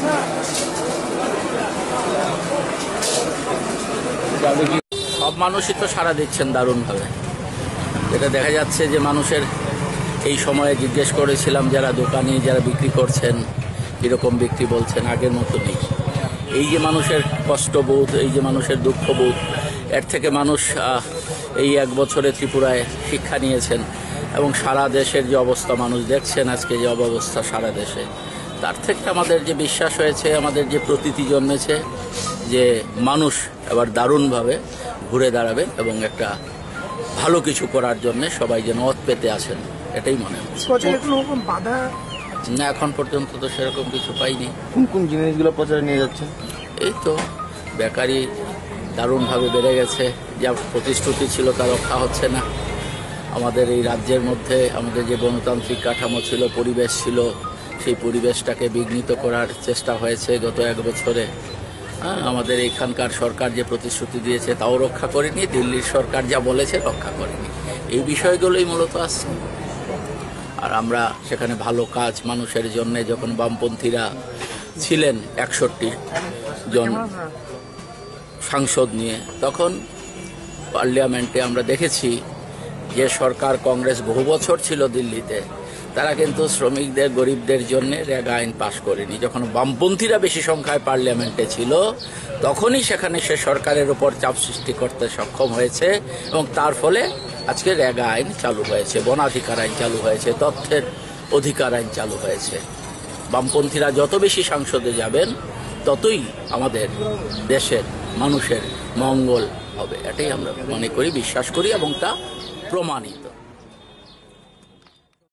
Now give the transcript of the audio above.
সব মানুষই তো সাড়া দিচ্ছেন দারুণভাবে। এটা দেখা যাচ্ছে যে মানুষের এই সময়ে জিজ্ঞেস করেছিলাম যারা দোকানি যারা বিক্রি করছেন কীরকম বিক্রি বলছেন, আগের মতো নেই। এই যে মানুষের কষ্টবোধ, এই যে মানুষের দুঃখবোধ, এর থেকে মানুষ এই এক বছরে ত্রিপুরায় শিক্ষা নিয়েছেন এবং সারা দেশের যে অবস্থা মানুষ দেখছেন আজকে যে অবস্থা সারা দেশে, তার থেকে আমাদের যে বিশ্বাস হয়েছে, আমাদের যে প্রতীতি জন্মেছে যে মানুষ এবার দারুণভাবে ঘুরে দাঁড়াবে এবং একটা ভালো কিছু করার জন্য সবাই যেন ওত পেতে আছেন, এটাই মনে হচ্ছে। না, এখন পর্যন্ত তো সেরকম কিছু পাইনি। কোন কোন জিনিসগুলো প্রচারে নিয়ে যাচ্ছে? এই তো বেকারি দারুণভাবে বেড়ে গেছে, যা প্রতিশ্রুতি ছিল তা রক্ষা হচ্ছে না। আমাদের এই রাজ্যের মধ্যে আমাদের যে গণতান্ত্রিক কাঠামো ছিল, পরিবেশ ছিল, সেই পরিবেশটাকে বিঘ্নিত করার চেষ্টা হয়েছে গত এক বছরে। আমাদের এখানকার সরকার যে প্রতিশ্রুতি দিয়েছে তাও রক্ষা করেনি, দিল্লির সরকার যা বলেছে রক্ষা করেনি। এই বিষয়গুলোই মূলত আসছে। আর আমরা সেখানে ভালো কাজ মানুষের জন্য, যখন বামপন্থীরা ছিলেন 61 জন সাংসদ নিয়ে, তখন পার্লামেন্টে আমরা দেখেছি যে সরকার কংগ্রেস বহু বছর ছিল দিল্লিতে, তারা কিন্তু শ্রমিকদের গরিবদের জন্য রেগা আইন পাশ করেনি। যখন বামপন্থীরা বেশি সংখ্যায় পার্লামেন্টে ছিল তখনই সেখানে সে সরকারের উপর চাপ সৃষ্টি করতে সক্ষম হয়েছে এবং তার ফলে আজকে রেগা আইন চালু হয়েছে, বনাধিকার আইন চালু হয়েছে, তথ্যের অধিকার আইন চালু হয়েছে। বামপন্থীরা যত বেশি সংসদে যাবেন ততই আমাদের দেশের মানুষের মঙ্গল হবে, এটাই আমরা মনে করি, বিশ্বাস করি এবং তা প্রমাণিত।